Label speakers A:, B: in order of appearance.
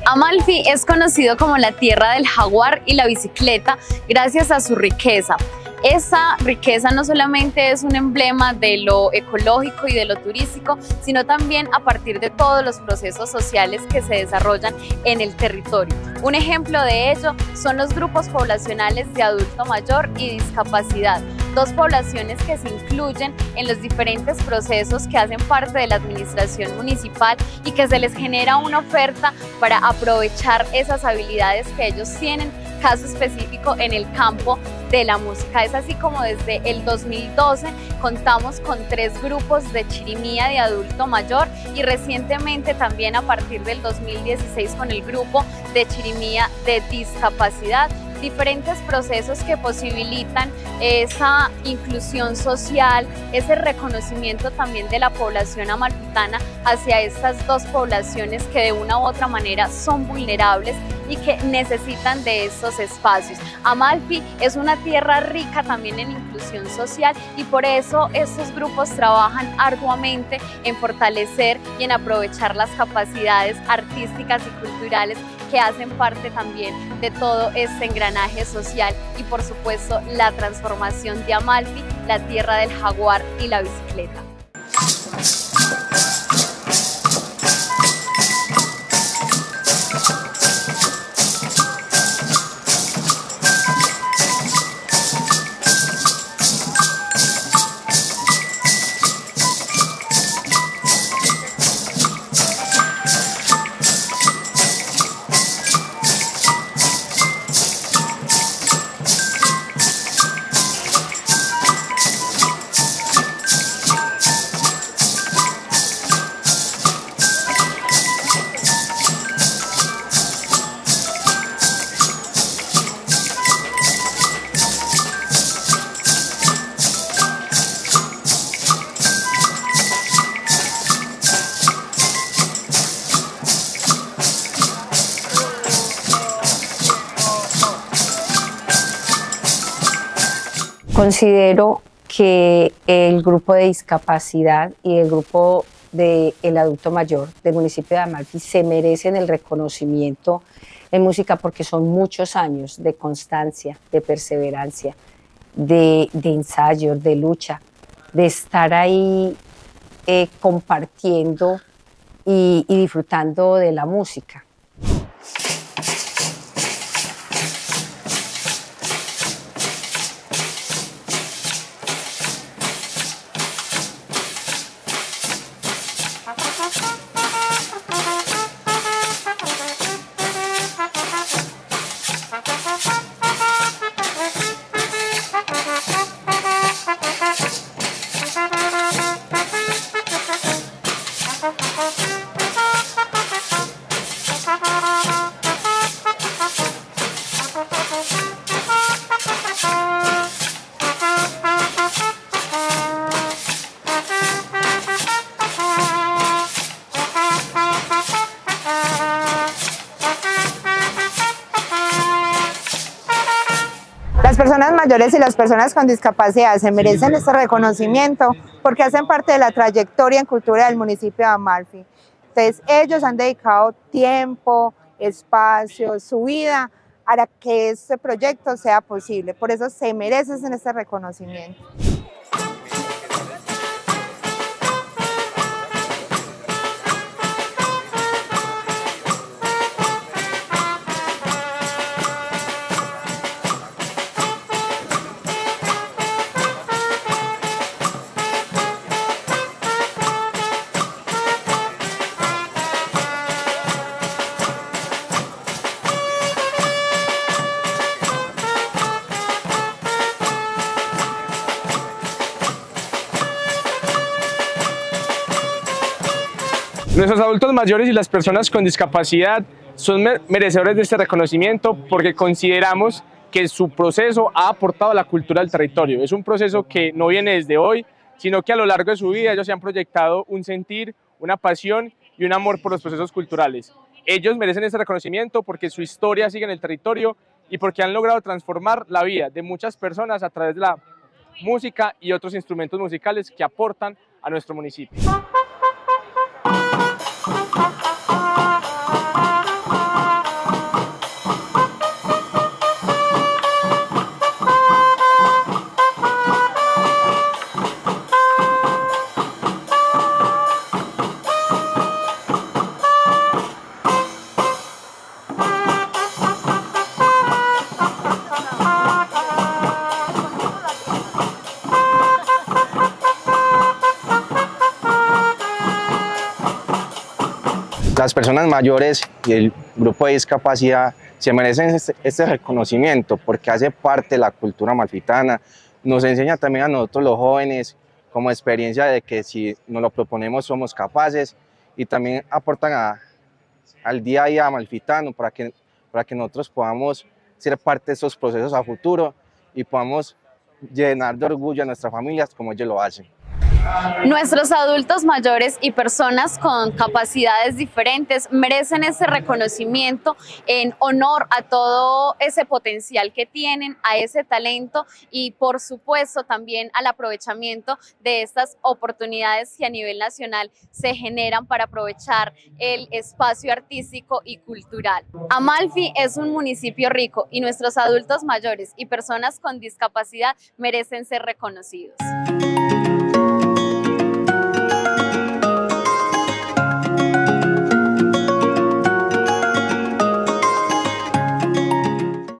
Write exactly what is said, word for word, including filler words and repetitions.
A: Amalfi es conocido como la tierra del jaguar y la bicicleta gracias a su riqueza. Esa riqueza no solamente es un emblema de lo ecológico y de lo turístico, sino también a partir de todos los procesos sociales que se desarrollan en el territorio. Un ejemplo de ello son los grupos poblacionales de adulto mayor y discapacidad, dos poblaciones que se incluyen en los diferentes procesos que hacen parte de la administración municipal y que se les genera una oferta para aprovechar esas habilidades que ellos tienen, caso específico en el campo de la música. Es así como desde el dos mil doce contamos con tres grupos de chirimía de adulto mayor y recientemente también a partir del dos mil dieciséis con el grupo de chirimía de discapacidad. Diferentes procesos que posibilitan esa inclusión social, ese reconocimiento también de la población amalfitana hacia estas dos poblaciones que de una u otra manera son vulnerables y que necesitan de estos espacios. Amalfi es una tierra rica también en inclusión social y por eso estos grupos trabajan arduamente en fortalecer y en aprovechar las capacidades artísticas y culturales que hacen parte también de todo este engranaje social y por supuesto la transformación de Amalfi, la tierra del jaguar y la bicicleta.
B: Considero que el grupo de discapacidad y el grupo del adulto mayor del municipio de Amalfi se merecen el reconocimiento en música porque son muchos años de constancia, de perseverancia, de, de ensayo, de lucha, de estar ahí eh, compartiendo y, y disfrutando de la música.
C: Las personas mayores y las personas con discapacidad se merecen este reconocimiento porque hacen parte de la trayectoria en cultura del municipio de Amalfi. Entonces ellos han dedicado tiempo, espacio, su vida para que este proyecto sea posible. Por eso se merecen este reconocimiento.
D: Nuestros adultos mayores y las personas con discapacidad son merecedores de este reconocimiento porque consideramos que su proceso ha aportado a la cultura del territorio. Es un proceso que no viene desde hoy, sino que a lo largo de su vida ellos se han proyectado un sentir, una pasión y un amor por los procesos culturales. Ellos merecen este reconocimiento porque su historia sigue en el territorio y porque han logrado transformar la vida de muchas personas a través de la música y otros instrumentos musicales que aportan a nuestro municipio.
E: Las personas mayores y el grupo de discapacidad se merecen este, este reconocimiento porque hace parte de la cultura amalfitana, nos enseña también a nosotros los jóvenes como experiencia de que si nos lo proponemos somos capaces y también aportan a, al día a día amalfitano para que, para que nosotros podamos ser parte de estos procesos a futuro y podamos llenar de orgullo a nuestras familias como ellos lo hacen.
A: Nuestros adultos mayores y personas con capacidades diferentes merecen ese reconocimiento en honor a todo ese potencial que tienen, a ese talento y por supuesto también al aprovechamiento de estas oportunidades que a nivel nacional se generan para aprovechar el espacio artístico y cultural. Amalfi es un municipio rico y nuestros adultos mayores y personas con discapacidad merecen ser reconocidos.